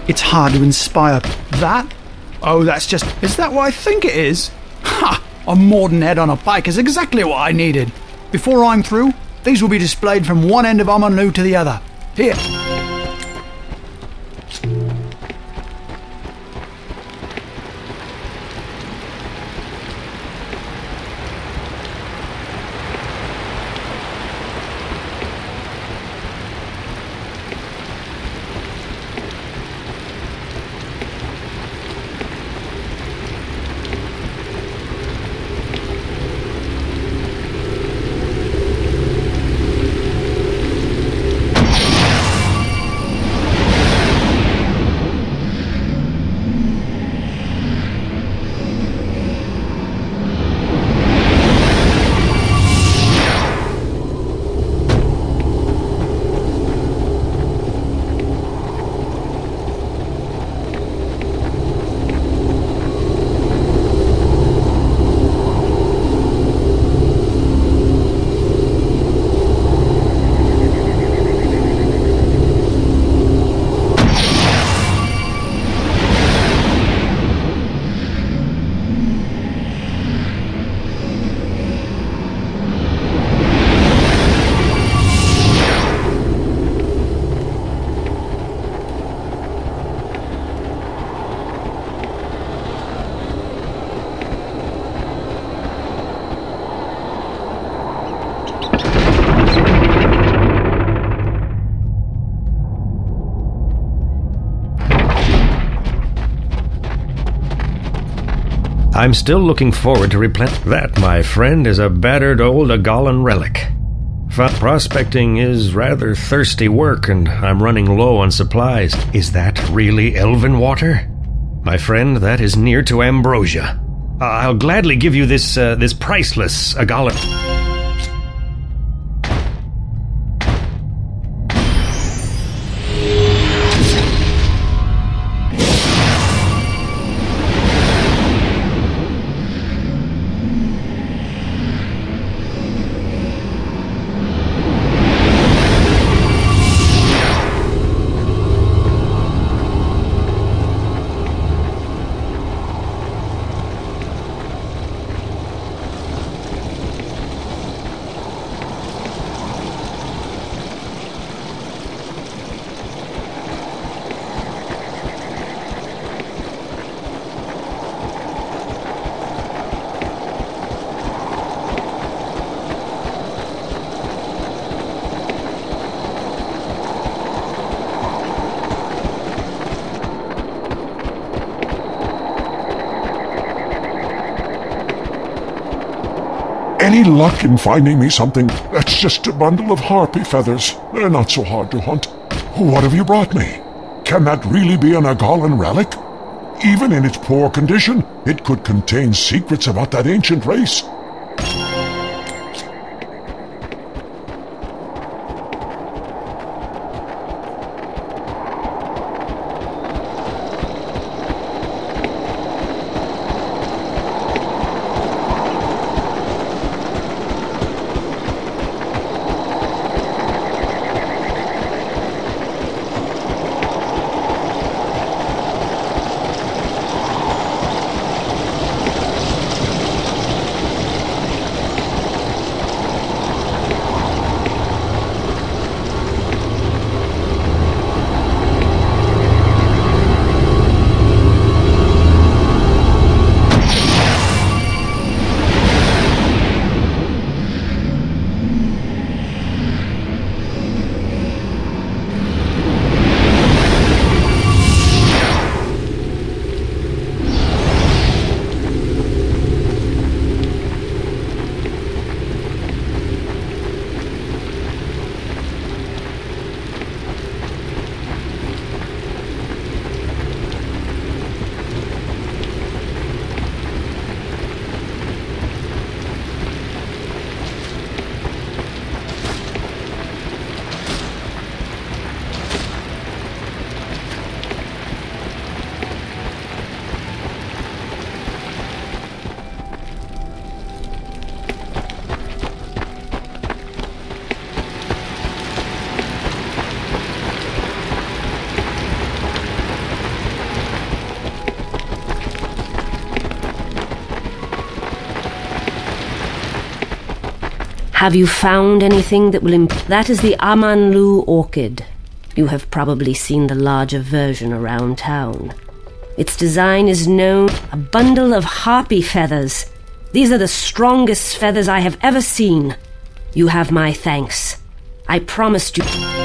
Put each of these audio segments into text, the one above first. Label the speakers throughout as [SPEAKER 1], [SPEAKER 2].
[SPEAKER 1] It's hard to inspire. That? Oh, that's just... Is that what I think it is? Ha! A modern head on a bike is exactly what I needed. Before I'm through, these will be displayed from one end of Amanlu to the other. Here.
[SPEAKER 2] I'm still looking forward to That, my friend, is a battered old Agalan relic. Prospecting is rather thirsty work, and I'm running low on supplies. Is that really Elven water? My friend, that is near to ambrosia. I'll gladly give you this priceless Agalan...
[SPEAKER 3] Any luck in finding me something? That's just a bundle of harpy feathers. They're not so hard to hunt. What have you brought me? Can that really be an Agalan relic? Even in its poor condition, it could contain secrets about that ancient race.
[SPEAKER 4] Have you found anything that will That is the Amanlu orchid. You have probably seen the larger version around town. Its design is known a bundle of harpy feathers. These are the strongest feathers I have ever seen. You have my thanks. I promised you...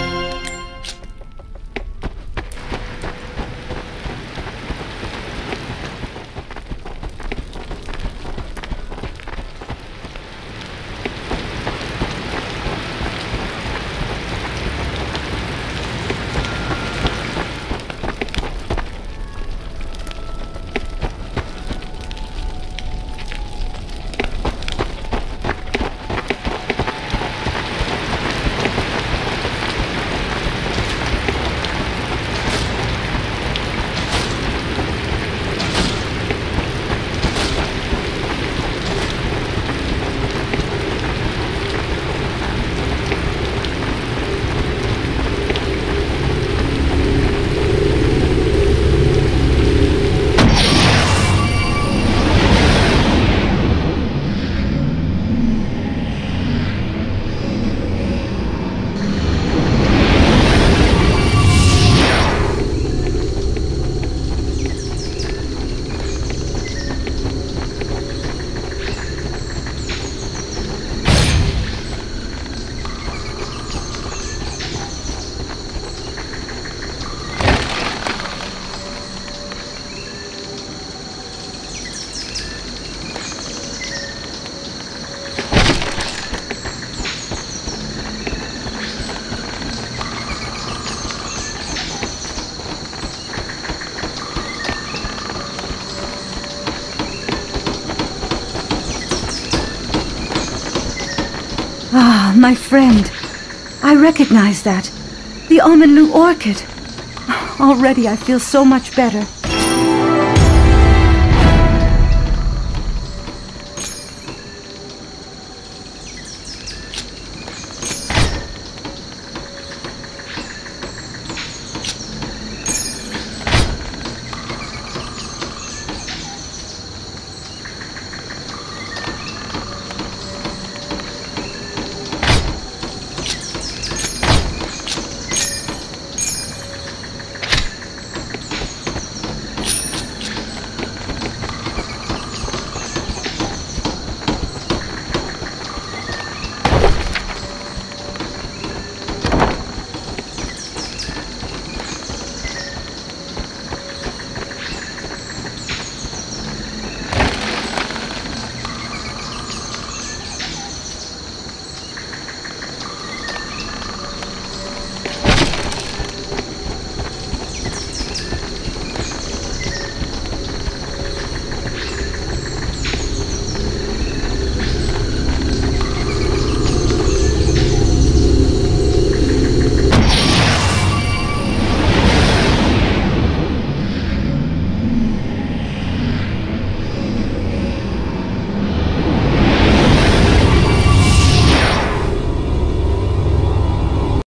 [SPEAKER 5] Ah, my friend. I recognize that. The Amanlu orchid. Already I feel so much better.